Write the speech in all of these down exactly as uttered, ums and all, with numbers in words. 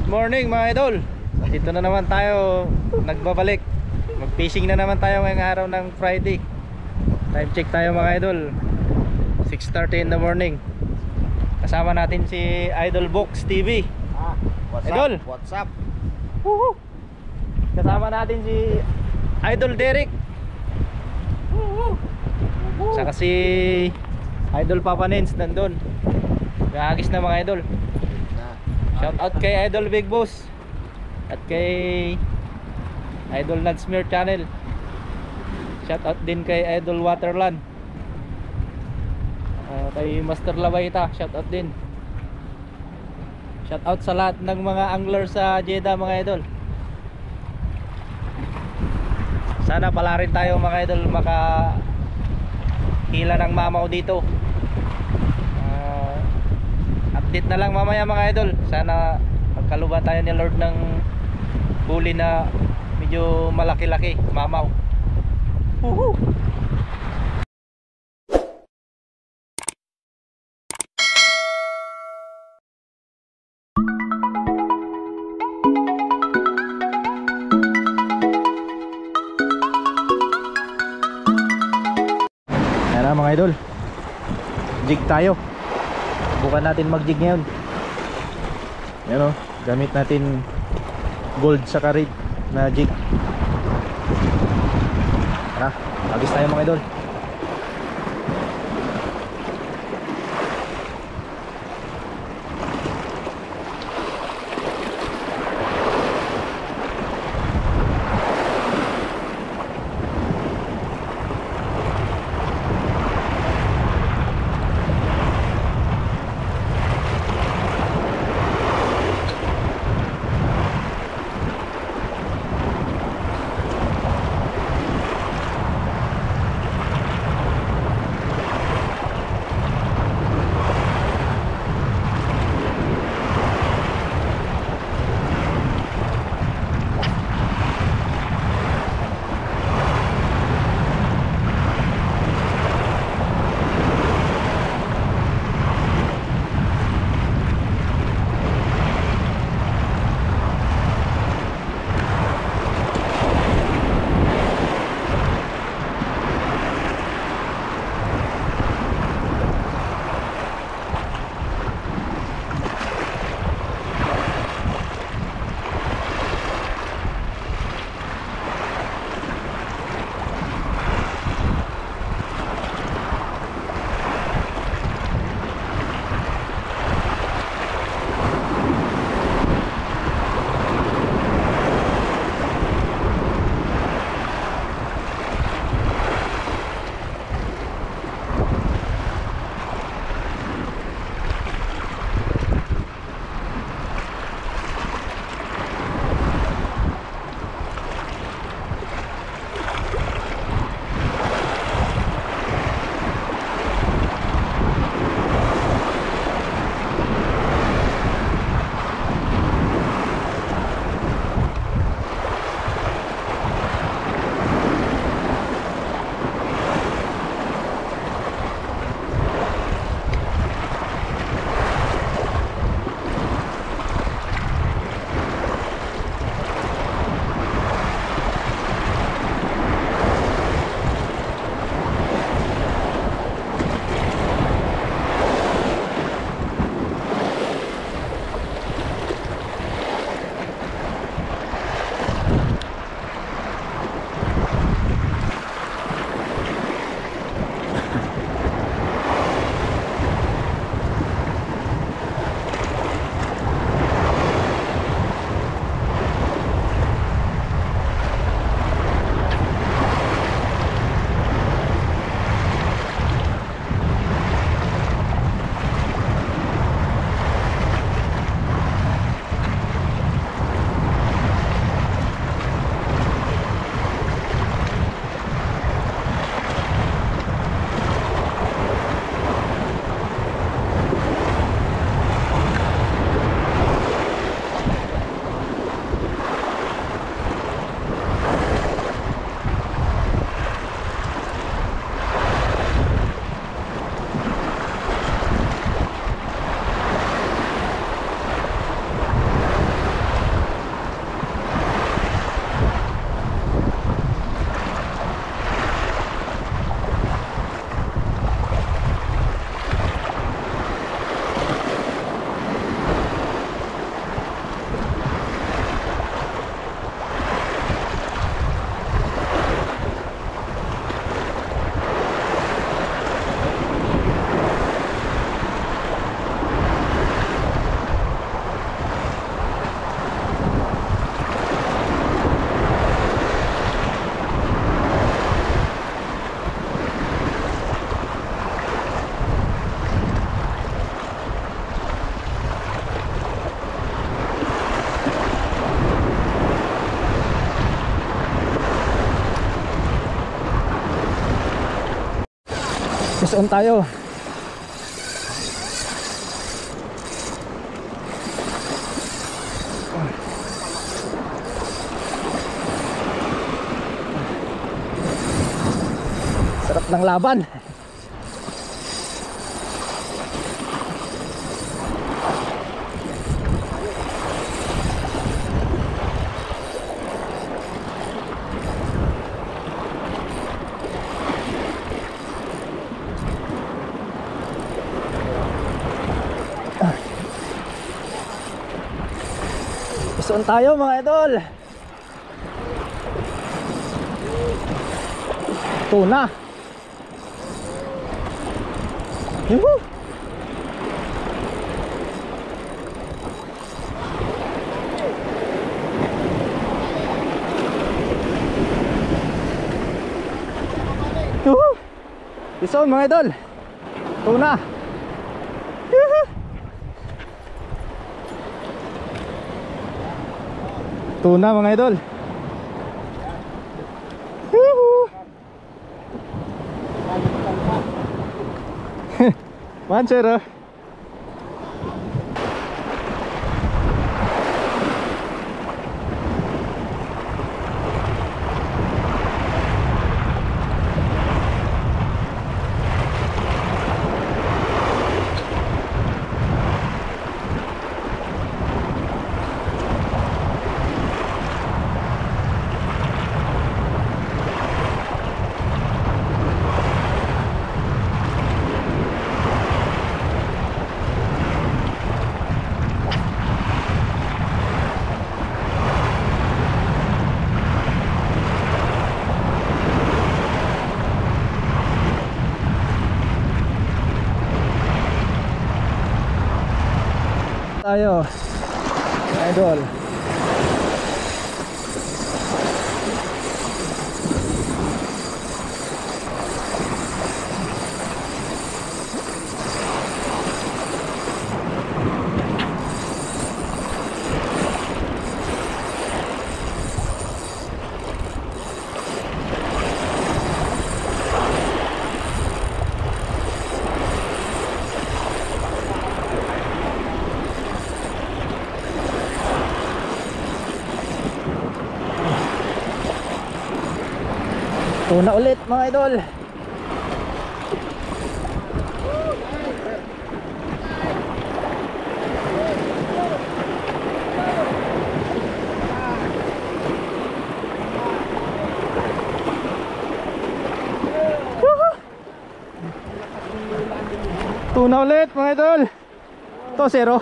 morning mga idol. Dito na naman tayo nagbabalik. Mag-fishing na naman tayo ngayong araw ng Friday. Time check tayo mga idol, six thirty in the morning. Kasama natin si Idol Box T V. Ah, what's Idol. up? What's up? Woohoo! Kasama natin si Idol Derrick. Saka si Idol Papa Nens nandun. Gagis na mga idol. Shout out kay Idol Big Boss at kay Idol Nadsmere Channel. Shout out din kay Idol Waterland, uh, kay Master Lawaita. Shout out din. Shout out sa lahat ng mga angler sa Jeddah mga idol. Sana pala rin tayo mga idol maka hila ng mamaw dito. uh, Update na lang mamaya mga idol. Sana magkaluban tayo ni Lord ng huli na medyo malaki-laki, mamaw. Woohoo! Yan na mga idol, jig tayo. Bukan natin mag jig ngayon. Yan o, gamit natin gold sa red na jig. Tara, agis tayo mga idol. on tayo. Sarap ng laban. Saan tayo mga idol? Tuna. Yuhu! Yuhu! Ison mga idol. Tuna. Yuhu! Tuna mga idol. Yuhu! Manchero. Tayo idol. Tuna ulit mga idol. Tuna ulit mga idol. To zero.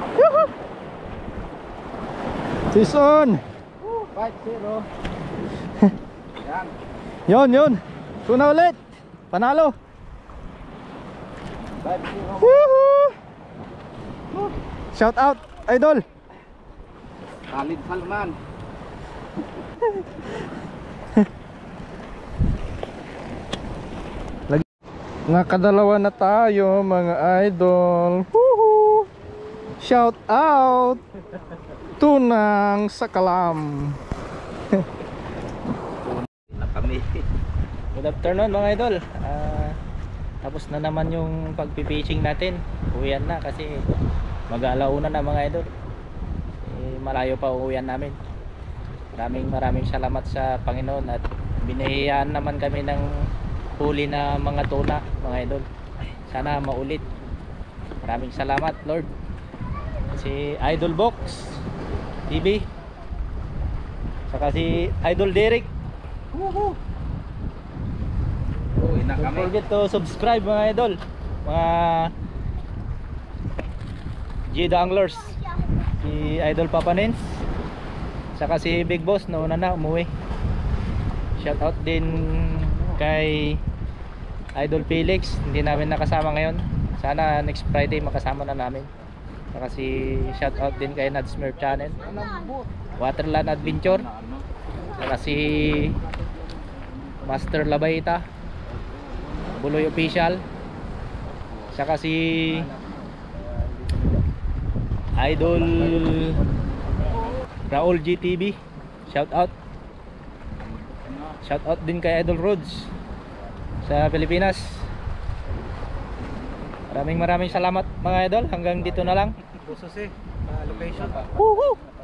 Season five zero. Yan. Yon, yon. Tuna ulit. Panalo. Shout out, idol. Khalid Salman. Nakadalawa na tayo mga idol. Woohoo! Shout out. Tunang Sakalam. Good afternoon mga idol. uh, Tapos na naman yung pagpipishing natin. Uwian na kasi mag-alauna na mga idol. eh, Malayo pa uwian namin. Maraming maraming salamat sa Panginoon. At binihiyaan naman kami ng huli na mga tuna mga idol. Sana maulit. Maraming salamat Lord. Si Idol Box T V, saka si Idol Derrick. Woohoo! Don't forget to subscribe mga idol, mga jeddah anglers. Si Idol Papa Nins, saka si Big Boss nauna na umuwi. Shout out din kay Idol Felix, hindi namin nakasama ngayon. Sana next Friday makasama na namin. Saka si shout out din kay Nadsmere Channel, Waterland Adventure, saka si Master Labaita, Buloy Official, saka si Idol Raul G T V. Shout out. Shout out din kay Idol Roads sa Pilipinas. Maraming maraming salamat mga idol. Hanggang dito na lang. Busos eh. Location. Woohoo!